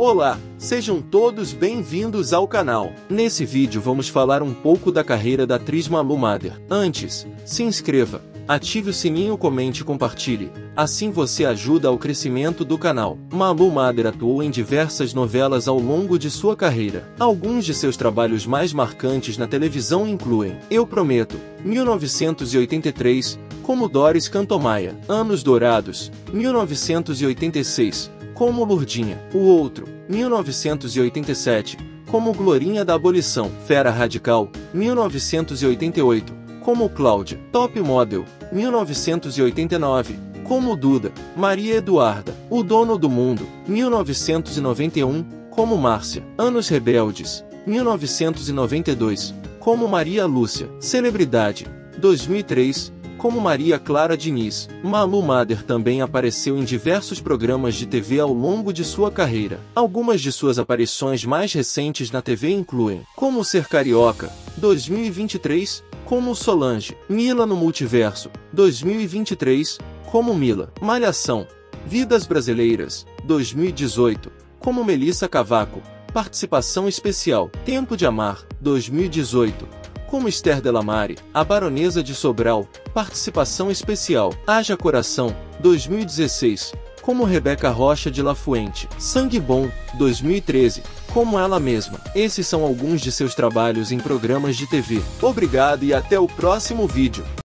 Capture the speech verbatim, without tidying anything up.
Olá, sejam todos bem-vindos ao canal. Nesse vídeo vamos falar um pouco da carreira da atriz Malu Mader. Antes, se inscreva, ative o sininho, comente e compartilhe, assim você ajuda ao crescimento do canal. Malu Mader atuou em diversas novelas ao longo de sua carreira. Alguns de seus trabalhos mais marcantes na televisão incluem Eu Prometo, mil novecentos e oitenta e três, como Doris Cantomaia, Anos Dourados, mil novecentos e oitenta e seis, como Lourdinha, O Outro, mil novecentos e oitenta e sete, como Glorinha da Abolição, Fera Radical, mil novecentos e oitenta e oito, como Cláudia, Top Model, mil novecentos e oitenta e nove, como Duda, Maria Eduarda, O Dono do Mundo, mil novecentos e noventa e um, como Márcia, Anos Rebeldes, mil novecentos e noventa e dois, como Maria Lúcia, Celebridade, dois mil e três, como Maria Clara Diniz. Malu Mader também apareceu em diversos programas de T V ao longo de sua carreira. Algumas de suas aparições mais recentes na T V incluem Como Ser Carioca, dois mil e vinte e três, como Solange, Mila no Multiverso, dois mil e vinte e três, como Mila, Malhação, Vidas Brasileiras, dois mil e dezoito, como Melissa Cavaco, participação especial, Tempo de Amar, dois mil e dezoito, como Esther Delamare, A Baronesa de Sobral, participação especial, Haja Coração, dois mil e dezesseis, como Rebeca Rocha de La Fuente, Sangue Bom, dois mil e treze, como ela mesma. Esses são alguns de seus trabalhos em programas de T V. Obrigado e até o próximo vídeo.